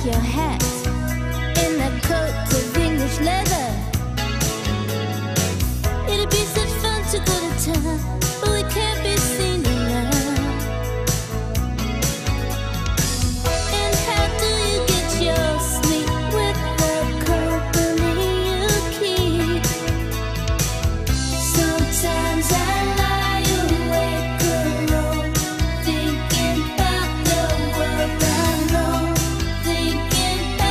your hat in that coat of English leather. It'd be such fun to go to town, but we can't be seen around. And how do you get your sleep with the company you keep? Sometimes I lie awake alone, thinking about the world I know, thinking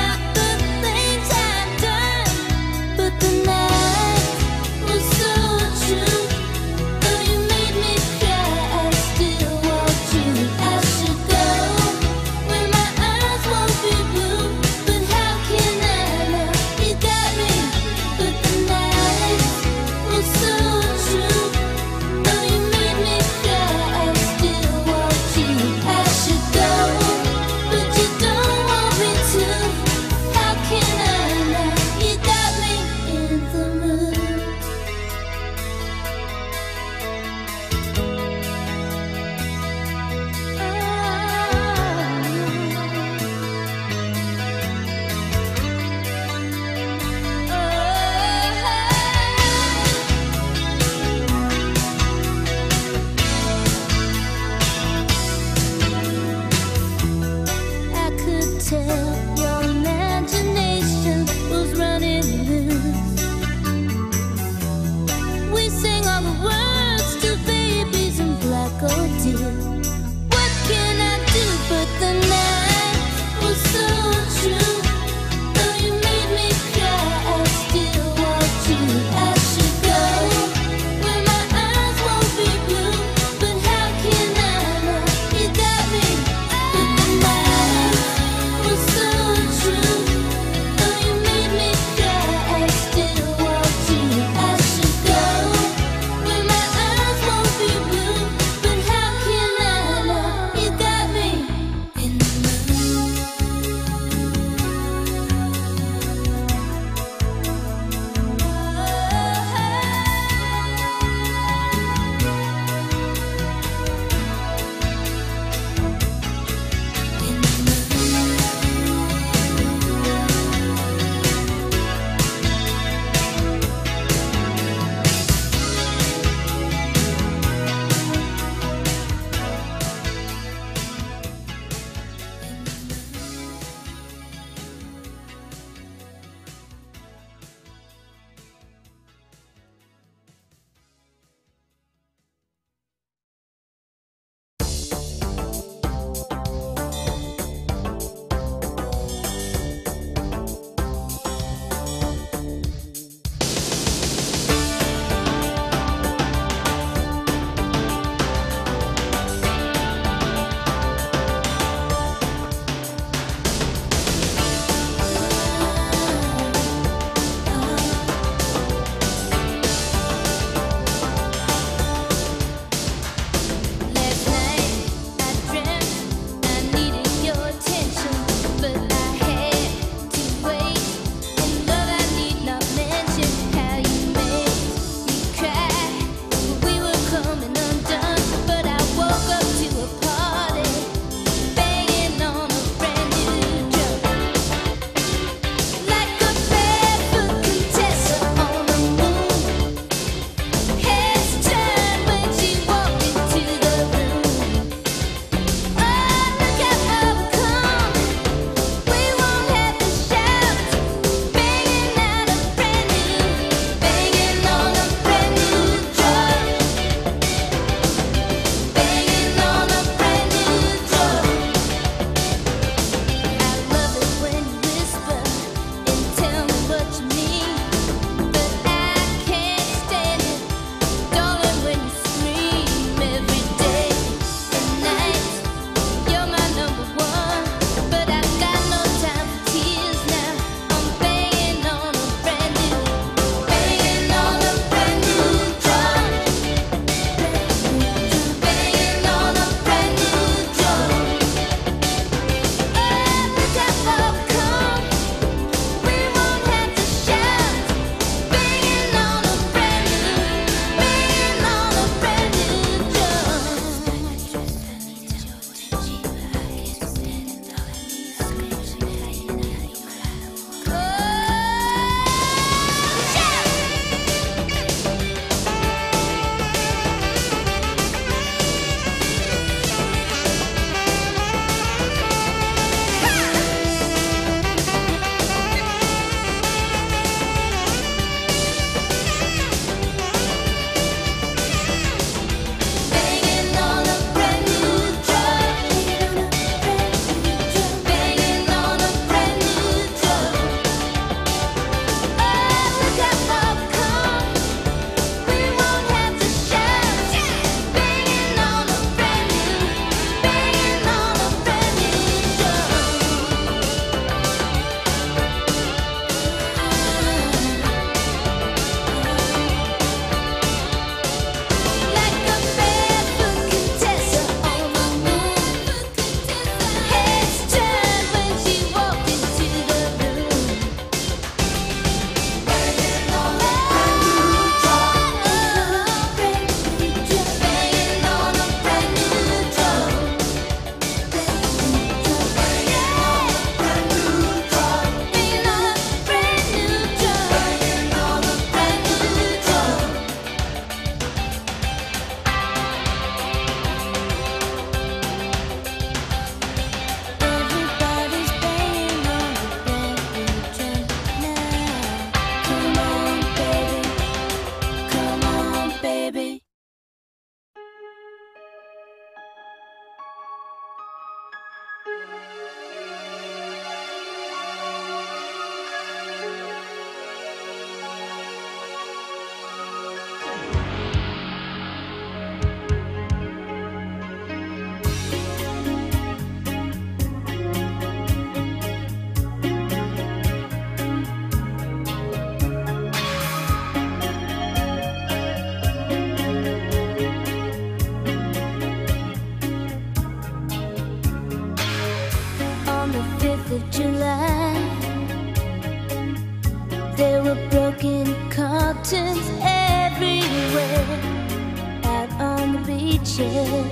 There were broken curtains everywhere out on the beaches.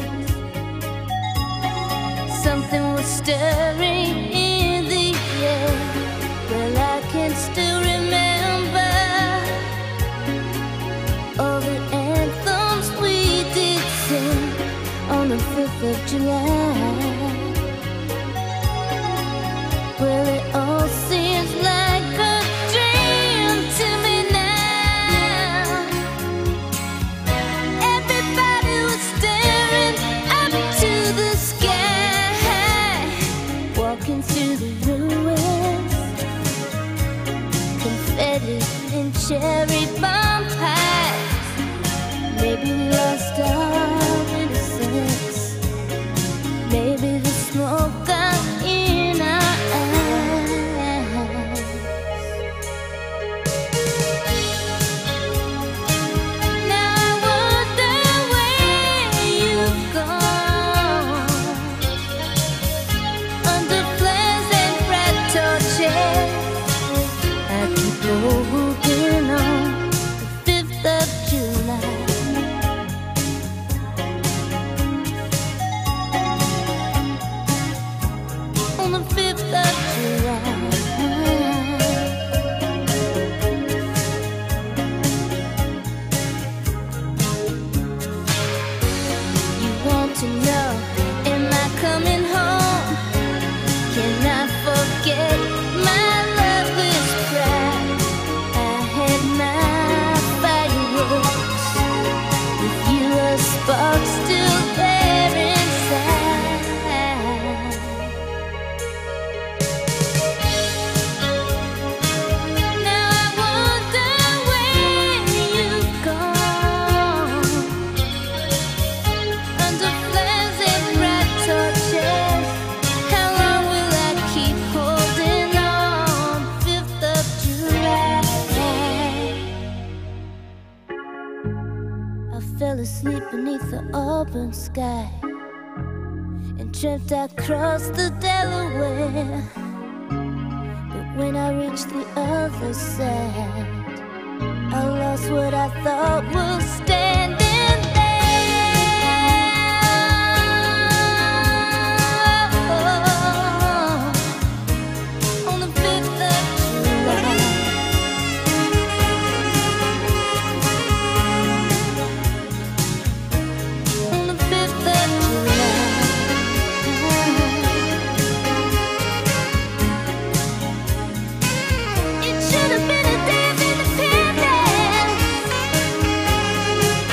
Something was stirring in the air. Well, I can still remember all the anthems we did sing on the 5th of July. Well, it all seems like a dream to me now. Everybody was staring up to the sky, walking through the ruins, confetti and cherry bomb pies. Maybe we lost our innocence. Maybe the smoke got in our eyes. Now I wonder where you've gone. Under flares and bright torches, I keep holding on. The 5th of July. On the 5th of July. You want to know, am I coming home? Can I forget my loveless pride? I had my fireworks with you, a spark still there inside. Now I wonder where you've gone. Under flares and bright torches, how long will I keep holding on? 5th of July. I fell asleep beneath the auburn sky and dreamt I crossed the Delaware. But when I reached the other side, I lost what I thought was standing there. On the 5th of July. On the 5th of July. It should have been a day of independence.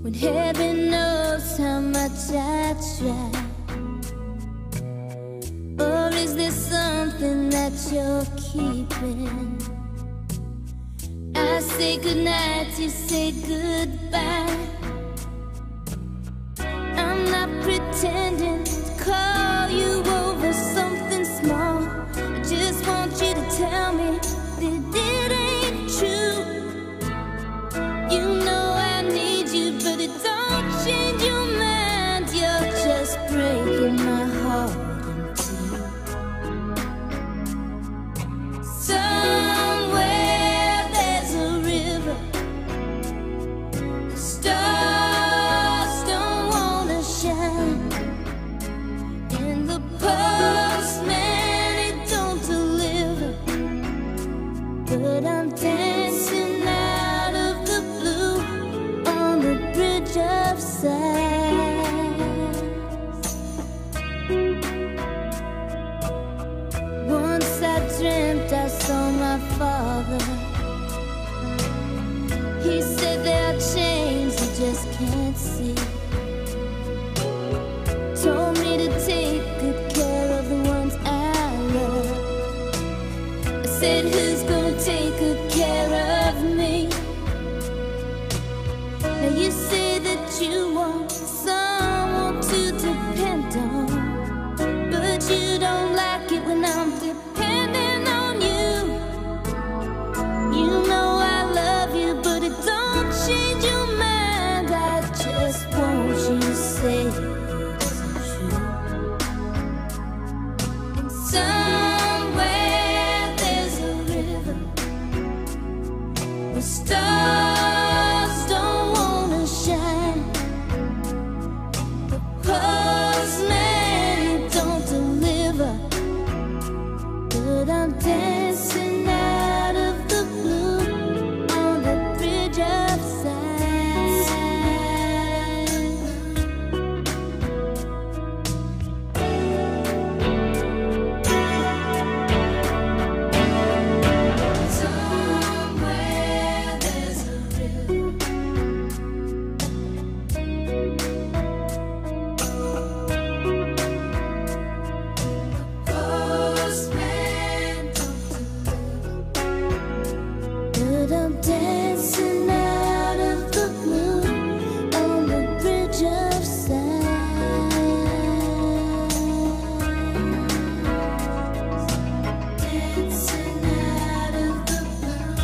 when heaven knows how much I try? Or is there something that you're keeping? I say goodnight, you say goodbye. I'm not pretending to call you over something small. I just want you to tell me that it ain't true. You know I need you, but it don't change your mind. You're just breaking my heart in two. Somewhere there's a river. The stars don't wanna shine, and the postman, it don't deliver. But I'm dancing out of the blue on the bridge of sighs. Once I dreamt I saw my father. He said there are chains you just can't see. Told me to take good care of the ones I love. I said, who's gonna take good care of me? Now you say that you want someone to depend on, but you don't like it when I'm depending on you. You know I love you, but it don't change your mind. I just want you to say it's true. And somewhere there's a river where stars don't wanna shine. The postman, he don't deliver. But I'm dancing out of the blue on the bridge of sighs. Somewhere there's a river. Postman don't deliver. But I'm dancing out of the blue on the bridge of sighs. Dancing out of the blue.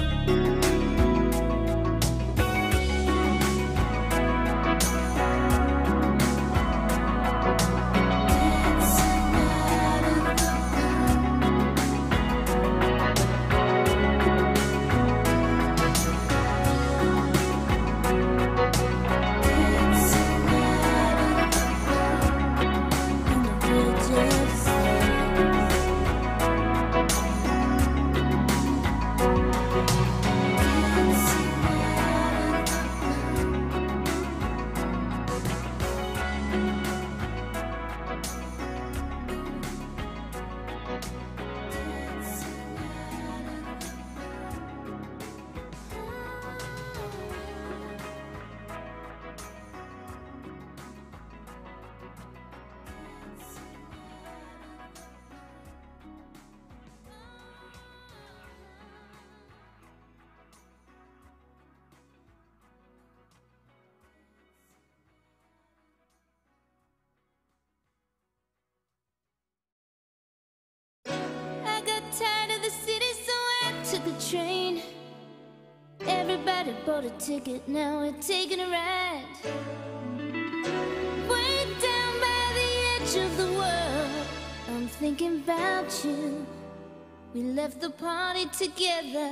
Dancing out of the I got tired of the city, so I took a train. Everybody bought a ticket, now we're taking a ride. Way down by the edge of the world, I'm thinking about you. We left the party together.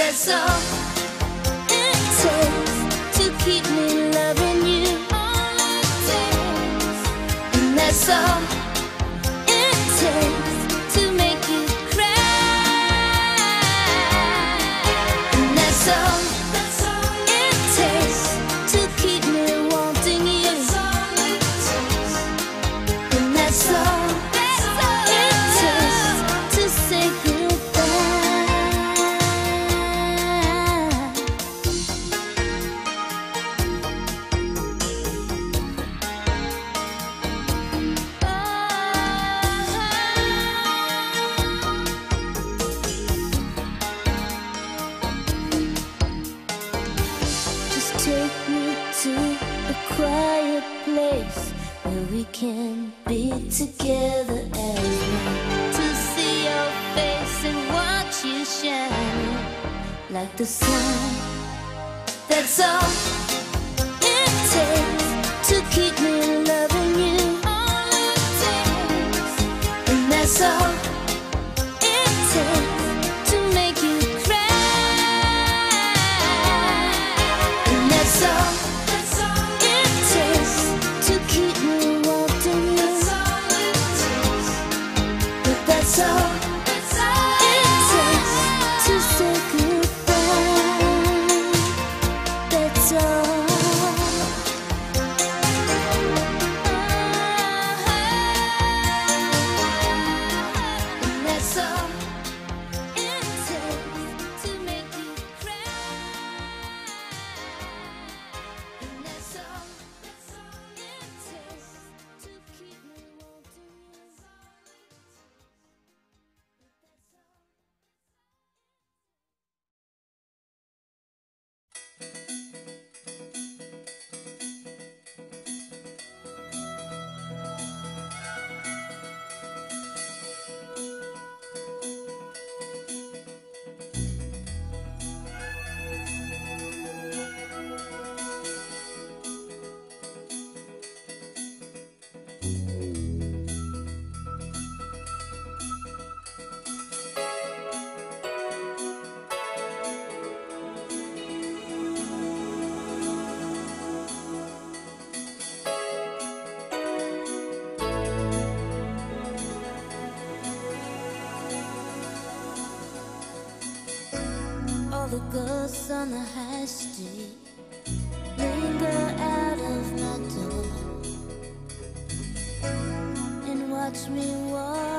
that's all it takes to keep me loving you. All it takes. And that's all it takes to make you cry. And that's all it takes to keep me wanting you. That's all it takes. And that's all it takes to say take me to a quiet place where we can be together as one. To see your face and watch you shine like the sun. That's all it takes to keep me loving you. All it takes. And that's all it takes to make you that's all it takes to keep me wanting you. That's all it takes. But that's all it takes to say goodbye. That's all. And that's all it takes to make you cry. And that's all it takes to keep me wanting you. All the ghosts on the high street linger out of my door and watch me walk